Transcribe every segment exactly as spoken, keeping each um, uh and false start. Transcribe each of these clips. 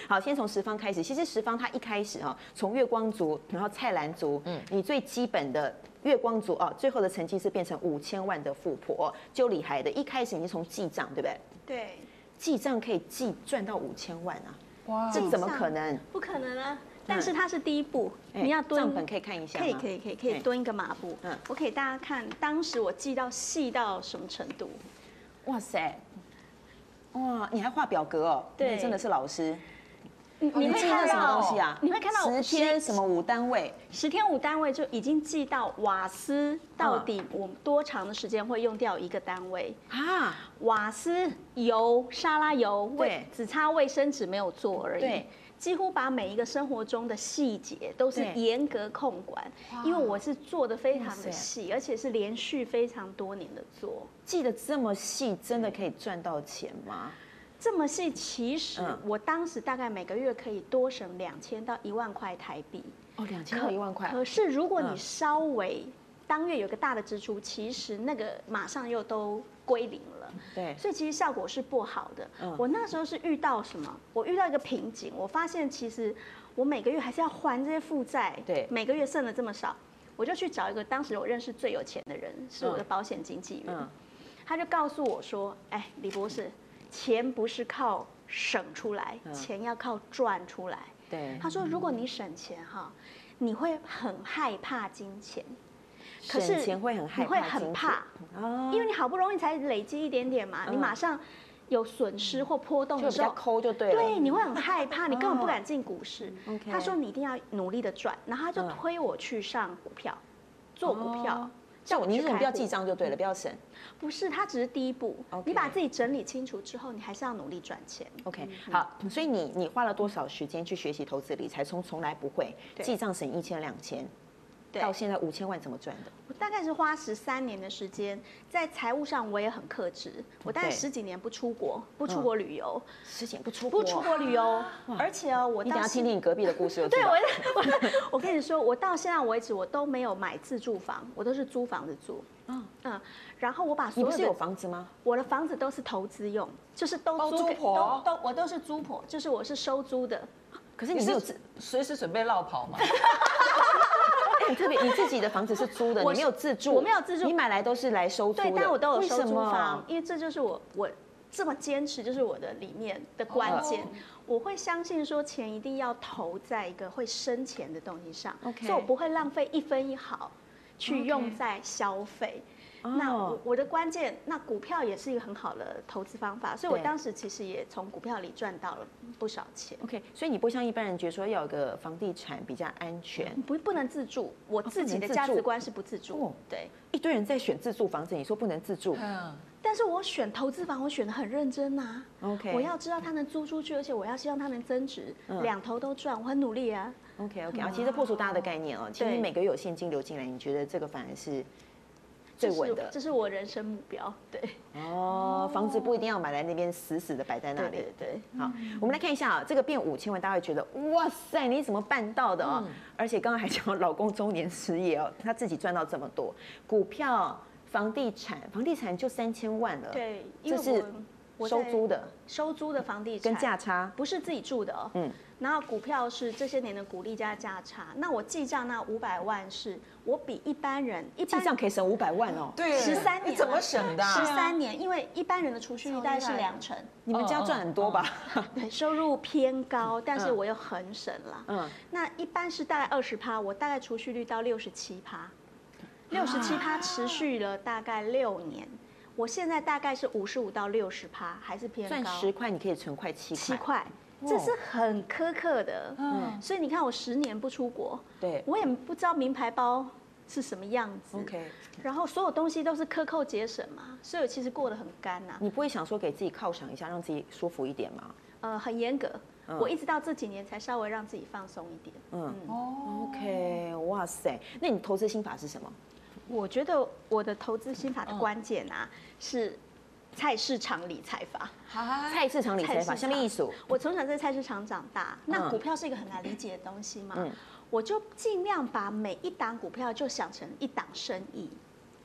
好，先从十方开始。其实十方它一开始哈，从月光族，然后菜篮族，嗯，你最基本的月光族哦，最后的成绩是变成五千万的富婆，就厉害的。一开始你是从记账，对不对？ 对， 记账可以记赚到五千万啊！ 哇， 这怎么可能？ 不可能啊！但是它是第一步，你要蹲。 账本可以看一下吗？ 可以可以可以可以蹲一个马步。嗯，我给大家看，当时我记到细到什么程度？ 哇塞！哇，你还画表格哦？ 对， 真的是老师。 你你会记那什么东西啊？ 你会看到十天什么五单位？ 十天五单位就已经记到瓦斯到底我们多长的时间会用掉一个单位啊？瓦斯、油、沙拉油， 对， 只差卫生纸没有做而已。 对。 几乎把每一个生活中的细节都是严格控管，因为我是做的非常的细，而且是连续非常多年的做。 记得这么细，真的可以赚到钱吗？ 这么细，其实我当时大概每个月可以多省两千到一万块台币。 哦，两千到一万块。 可是如果你稍微当月有个大的支出，其实那个马上又都归零了。 对， 所以其实效果是不好的。嗯、我那时候是遇到什么？我遇到一个瓶颈，我发现其实我每个月还是要还这些负债， 对， 每个月剩了这么少，我就去找一个当时我认识最有钱的人，是我的保险经纪人，嗯、他就告诉我说：“哎，李博士，钱不是靠省出来，嗯、钱要靠赚出来。” 对， 他说：“如果你省钱哈，你会很害怕金钱。” 可是钱会很害怕， 你会很怕，因为你好不容易才累积一点点嘛，你马上有损失或波动的时候， 就比较抠就对了。 对，你会很害怕，你根本不敢进股市。他说你一定要努力的赚，然后他就推我去上股票，做股票。 叫我，你怎么不要记账就对了，不要省。 不是，它只是第一步。你把自己整理清楚之后，你还是要努力赚钱。 OK， 好，所以你你花了多少时间去学习投资理财？从从来不会记账省一千两千。到现在五千万怎么赚的？ 我大概是花十三年的时间，在财务上我也很克制。我大概十几年不出国，不出国旅游， 十几年不出国， 不出国旅游，而且哦，我你等下听听你隔壁的故事。 对，我我我跟你说，我到现在为止我都没有买自住房，我都是租房子住。嗯嗯，然后我把所有的， 你不是有房子吗？ 我的房子都是投资用，就是都租给都都我都是租婆，就是我是收租的。 可是你没有随时准备落跑吗？ 你特别，你自己的房子是租的，你没有自住， 我没有自住， 你买来都是来收租的。 对，但我都有收租房，因为这就是我我这么坚持，就是我的理念的关键。我会相信说，钱一定要投在一个会生钱的东西上，所以我不会浪费一分一毫去用在消费。那我我的关键，那股票也是一个很好的投资方法，所以我当时其实也从股票里赚到了不少钱。 OK， 所以你不像一般人觉得说要有个房地产比较安全， 不不能自住，我自己的价值观是不自住。对， 一堆人在选自住房子，你说不能自住， 但是我选投资房，我选的很认真呐。 OK， 我要知道它能租出去，而且我要希望它能增值，两头都赚，我很努力啊。 OK OK 啊，其实破除大家的概念哦，其实你每个月有现金流进来，你觉得这个反而是最稳的， 这是我人生目标。对， 哦，房子不一定要买来那边死死的摆在那里。 对对。 好，我们来看一下啊，这个变五千万，大家会觉得哇塞，你怎么办到的哦？而且刚刚还讲老公中年失业哦，他自己赚到这么多，股票、房地产，房地产就三千万了。 对， 这是收租的， 收租的房地产跟价差不是自己住的哦。嗯。然后股票是这些年的股利加价差，那我记账那五百万是我比一般人一般记账可以省五百万哦， 对， 十三年怎么省的？ 十三年，因为一般人的储蓄率大概是两成， 你们家赚很多吧？ 对，收入偏高，但是我又很省了。嗯，那一般是大概二十趴，我大概储蓄率到六十七趴，六十七趴持续了大概六年。我现在大概是五十五到六十趴，还是偏高。 赚十块，你可以存快七块。 七块。这是很苛刻的，嗯，所以你看我十年不出国， 对， 我也不知道名牌包是什么样子 ，OK， 然后所有东西都是克扣节省嘛，所以我其实过得很干呐。 你不会想说给自己犒赏一下，让自己舒服一点吗？ 呃，很严格，我一直到这几年才稍微让自己放松一点。 嗯，哦 ，OK， 哇塞，那你投资心法是什么？ 我觉得我的投资心法的关键啊是。菜市场理财法， 菜市场理财法，下面艺术。 我从小在菜市场长大，那股票是一个很难理解的东西嘛，嗯、我就尽量把每一档股票就想成一档生意。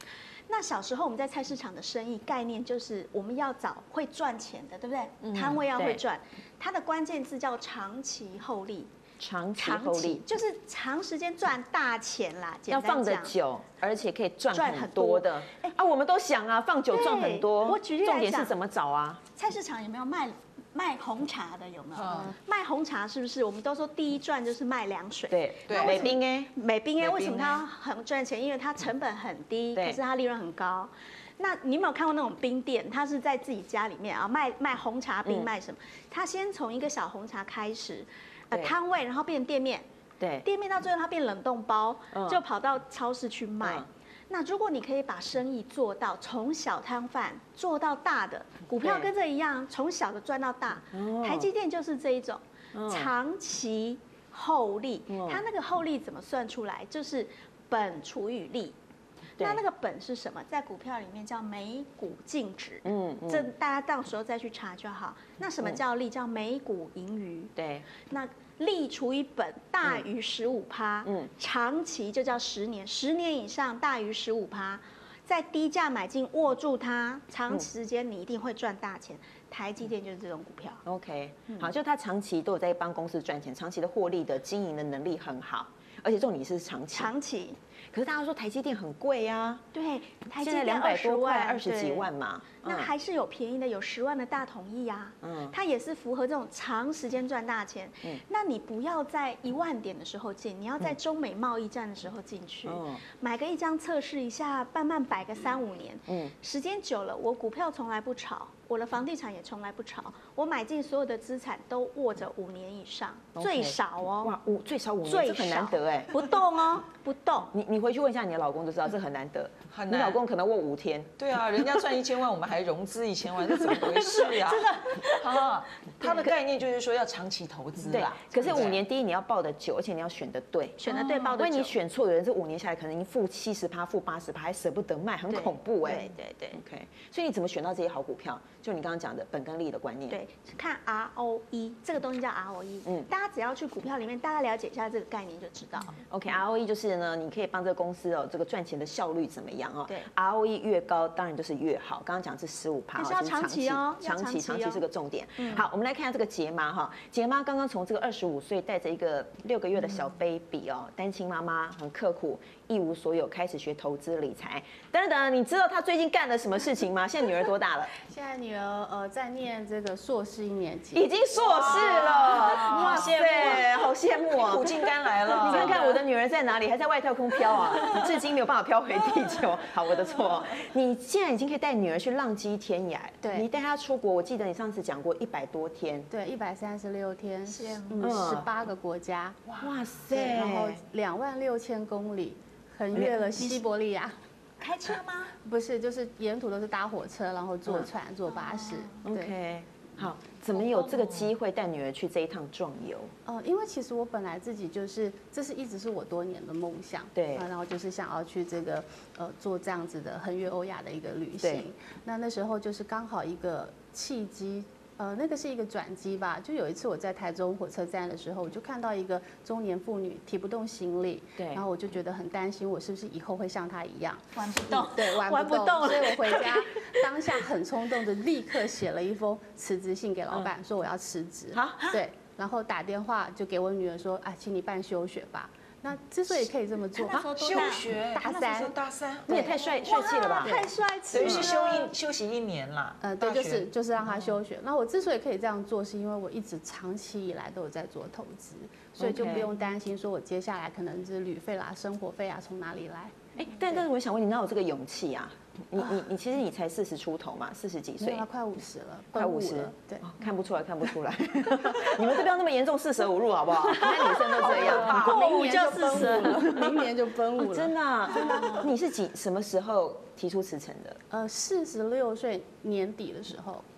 那小时候我们在菜市场的生意概念就是我们要找会赚钱的，对不对？摊位要会赚，它的关键字叫长期厚利。 长期厚利就是长时间赚大钱啦， 要放得久，而且可以赚很多的。啊，我们都想啊，放久赚很多。 我举例来讲， 重点是怎么找啊？ 菜市场有没有卖卖红茶的？有没有？卖红茶是不是？我们都说第一赚就是卖凉水。 对对。美冰哎， 美冰哎，为什么它很赚钱？因为它成本很低，可是它利润很高。那你有没有看过那种冰店？它是在自己家里面啊卖卖红茶冰，卖什么？它先从一个小红茶开始。呃，摊位，然后变成店面， 对， 店面到最后它变冷冻包，就跑到超市去卖。那如果你可以把生意做到从小摊贩做到大的，股票跟这一样，从小的赚到大，台积电就是这一种长期厚利。它那个厚利怎么算出来？就是本除以利。那那个本是什么？在股票里面叫每股净值，嗯，这大家到时候再去查就好。那什么叫利？叫每股盈余。 对， 那利除以本大于十五趴，嗯，长期就叫十年，十年以上大于十五趴，在低价买进握住它，长时间你一定会赚大钱。台积电就是这种股票。 OK， 好，就它长期都有在帮公司赚钱，长期的获利的经营的能力很好，而且重点是长期。 长期。 可是大家说台积电很贵呀， 对，台积电两百多块，二十几万嘛， 那还是有便宜的，有十万的大统一呀，嗯，它也是符合这种长时间赚大钱。嗯，那你不要在一万点的时候进，你要在中美贸易战的时候进去，买个一张测试一下，慢慢摆个三五年，嗯，时间久了，我股票从来不炒，我的房地产也从来不炒，我买进所有的资产都握着五年以上，最少哦，哇， 五最少五年，这很难得哎， 不动哦，不动， 你你回去问一下你的老公就知道，这很难得，很难。你老公可能握五天。 对啊，人家赚一千万，我们还融资一千万，这怎么回事呀？ 真的， 啊，他的概念就是说要长期投资啦。 可是五年，第一你要抱得久，而且你要选得对， 选得对，抱得久。 因为你选错，有人这五年下来可能已经负七十趴、负八十趴，还舍不得卖，很恐怖哎。 对对对。 OK， 所以你怎么选到这些好股票？就你刚刚讲的本跟利的观念。 对，看 R O E 这个东西叫 R O E。嗯，大家只要去股票里面大概了解一下这个概念就知道。 OK，R O E 就是呢，你可以帮这个公司哦，这个赚钱的效率怎么样哦？ 对 ，R O E 越高，当然就是越好。刚刚讲是十五趴， 是要长期哦， 长期长期是个重点。好，我们来看一下这个杰妈哈，杰妈刚刚从这个二十五岁带着一个六个月的小 baby 哦，单亲妈妈很刻苦，一无所有，开始学投资理财。等等，你知道她最近干了什么事情吗？现在女儿多大了？ 现在女儿呃在念这个硕士一年级， 已经硕士了，哇塞，好羡慕啊！ 苦尽甘来了。 你看看我的女儿在哪里？还在外太空飘啊，至今没有办法飘回地球。好，我的错。你现在已经可以带女儿去浪迹天涯。 对， 你带她出国，我记得你上次讲过一百多天。 对，一百三十六天，嗯，十八个国家。 哇塞！ 然后两万六千公里，横越了西伯利亚。 开车吗？ 不是，就是沿途都是搭火车，然后坐船、坐巴士。 OK， 好，怎么有这个机会带女儿去这一趟壮游？ 呃，因为其实我本来自己就是，这是一直是我多年的梦想。 对， 然后就是想要去这个呃做这样子的横越欧亚的一个旅行。那那时候就是刚好一个契机。呃，那个是一个转机吧。就有一次我在台中火车站的时候，我就看到一个中年妇女提不动行李， 对， 然后我就觉得很担心，我是不是以后会像她一样玩不动？ 对，玩不动。 所以我回家当下很冲动的立刻写了一封辞职信给老板，说我要辞职。好，对，然后打电话就给我女儿说，啊，请你办休学吧。那之所以可以这么做， 休学大三， 大三， 你也太帅帅气了吧？ 太帅气了， 等于是休一休息一年啦。 呃，对，就是就是让他休学。那我之所以可以这样做，是因为我一直长期以来都有在做投资，所以就不用担心说我接下来可能是旅费啦、生活费啊从哪里来。 哎，但但是我想问你，哪有这个勇气啊？你你你其实你才四十出头嘛，四十几岁， 快五十了， 快五十， 对， 看不出来，看不出来。你们这边那么严重，四舍五入好不好？那女生都这样， 明年就四十了，明年就奔五了。 真的，真的。你是几什么时候提出辞呈的？ 呃，四十六岁年底的时候。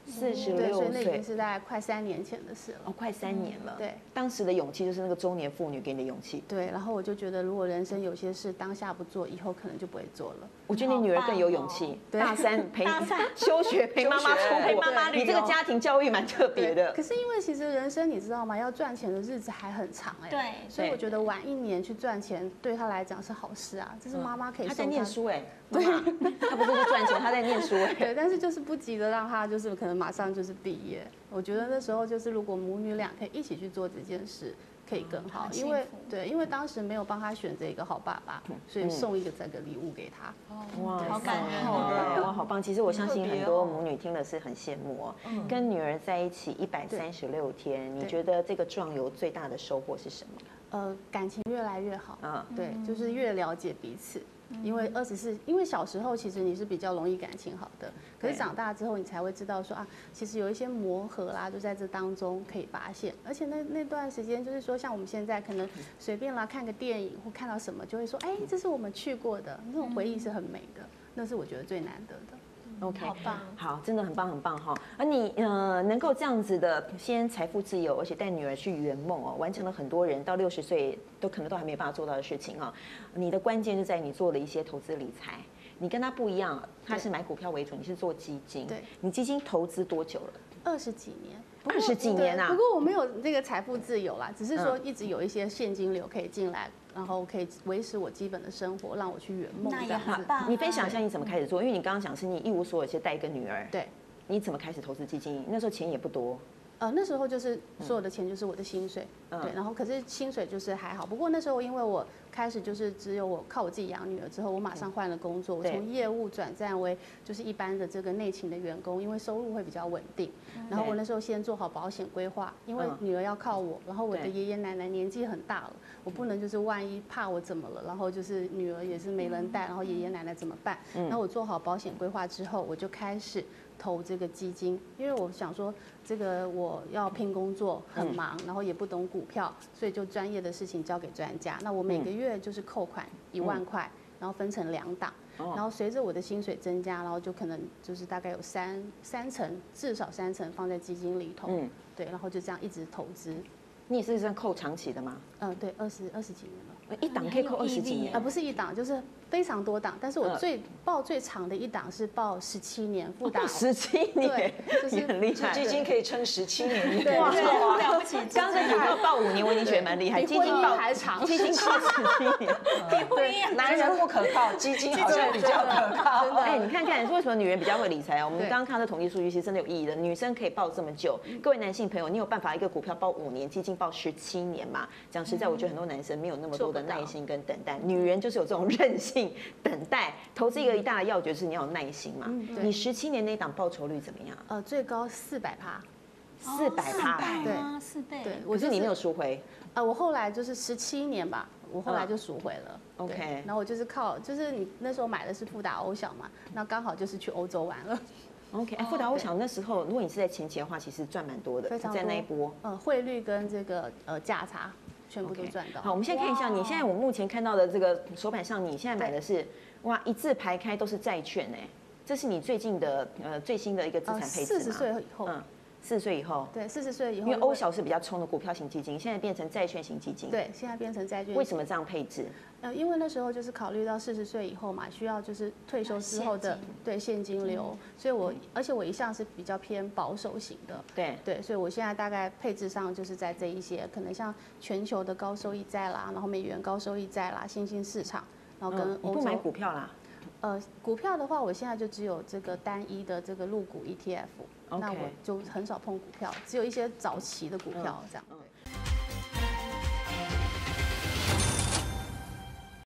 四十对， 六所以那已经岁， 是大概快三年前的事了。 哦，快三年了。 对， 当时的勇气就是那个中年妇女给你的勇气。 对，然后我就觉得，如果人生有些事当下不做，以后可能就不会做了。 我觉得你女儿更有勇气，大三陪休学陪妈妈出国， 陪妈妈旅游你这个家庭教育蛮特别的。 可是因为其实人生你知道吗？要赚钱的日子还很长哎。 对， 所以我觉得晚一年去赚钱，对她来讲是好事啊。这是妈妈可以。 她在念书哎，对，她不是在赚钱，她在念书哎。 对，但是就是不急着让她就是可能马上就是毕业。我觉得那时候就是如果母女俩可以一起去做这件事。可以更好，因为对，因为当时没有帮他选择一个好爸爸，所以送一个这个礼物给他。 哇， 好感人哦！哇，好棒！其实我相信很多母女听了是很羡慕哦。跟女儿在一起一百三十六天，你觉得这个壮游最大的收获是什么？ 呃，感情越来越好。嗯，对，就是越了解彼此。因为二十四，因为小时候其实你是比较容易感情好的，可是长大之后你才会知道说啊，其实有一些磨合啦，就在这当中可以发现。而且那那段时间就是说，像我们现在可能随便啦看个电影或看到什么，就会说，哎，这是我们去过的，那种回忆是很美的，那是我觉得最难得的。 OK， 好棒， 好，真的很棒很棒哈！而你呃能够这样子的先财富自由，而且带女儿去圆梦哦，完成了很多人到六十岁都可能都还没有办法做到的事情啊。你的关键就在于你做了一些投资理财，你跟他不一样，他是买股票为主，你是做基金。 对， 你基金投资多久了？ 二十几年。 二十几年啊！ 不过我没有这个财富自由啦，只是说一直有一些现金流可以进来。然后可以维持我基本的生活，让我去圆梦。 那也很棒。 你分享一下你怎么开始做？因为你刚刚讲是你一无所有，且带一个女儿。 对。 你怎么开始投资基金？那时候钱也不多。 呃，那时候就是所有的钱就是我的薪水，嗯、对，然后可是薪水就是还好。不过那时候因为我开始就是只有我靠我自己养女儿之后，我马上换了工作，我从业务转战为就是一般的这个内勤的员工，因为收入会比较稳定。然后我那时候先做好保险规划，因为女儿要靠我，然后我的爷爷奶奶年纪很大了，我不能就是万一怕我怎么了，然后就是女儿也是没人带，然后爷爷奶奶怎么办？然后我做好保险规划之后，我就开始投这个基金，因为我想说这个我要拼工作很忙，然后也不懂股票，所以就专业的事情交给专家。那我每个月就是扣款一万块，然后分成两档，然后随着我的薪水增加，然后就可能就是大概有三三成，至少三成放在基金里头，嗯，对，然后就这样一直投资。 你也是算扣长期的吗？ 嗯，对，二十二十几年了， 一档可以扣二十几年， 啊，不是一档，就是非常多档。但是我最报最长的一档是报十七年，富达十七年， 对， 就是很厉害。 基金可以撑十七年， 对，了不起。 刚才股票报五年，我已经觉得蛮厉害，基金报还长， 基金报十七年， 比婚姻男人不可靠，基金好像比较可靠。 哎，你看看为什么女人比较会理财啊？我们刚刚看到统计数据，其实真的有意义的。女生可以报这么久，各位男性朋友，你有办法一个股票报五年，基金报十七年吗？讲实在，我觉得很多男生没有那么多的耐心跟等待，女人就是有这种韧性、等待。投资一个一大的要诀是你要有耐心嘛。你十七年那档报酬率怎么样？ 呃，最高四百趴， 四百趴， 对， 四倍， 对， 可是你没有赎回。 呃，我后来就是十七年吧，我后来就赎回了。 OK， 然后我就是靠，就是你那时候买的是富达欧小嘛，那刚好就是去欧洲玩了。 OK，哎，富达欧小那时候，如果你是在前期的话，其实赚蛮多的， 非常在那一波， 呃，汇率跟这个呃价差。全部都赚到。 好，我们现在看一下，你现在我目前看到的这个手板上，你现在买的是哇一字排开都是债券哎，这是你最近的呃最新的一个资产配置吗？ 四十岁以后， 嗯，四十岁以后， 对，四十岁以后， 因为欧小是比较冲的股票型基金，现在变成债券型基金， 对，现在变成债券。 为什么这样配置？ 呃，因为那时候就是考虑到四十岁以后嘛，需要就是退休之后的对现金流，所以我而且我一向是比较偏保守型的， 对对，所以我现在大概配置上就是在这一些，可能像全球的高收益债啦，然后美元高收益债啦，新兴市场，然后跟欧洲。 你不买股票啦？ 呃，股票的话，我现在就只有这个单一的这个陆股 E T F， 那我就很少碰股票，只有一些早期的股票这样。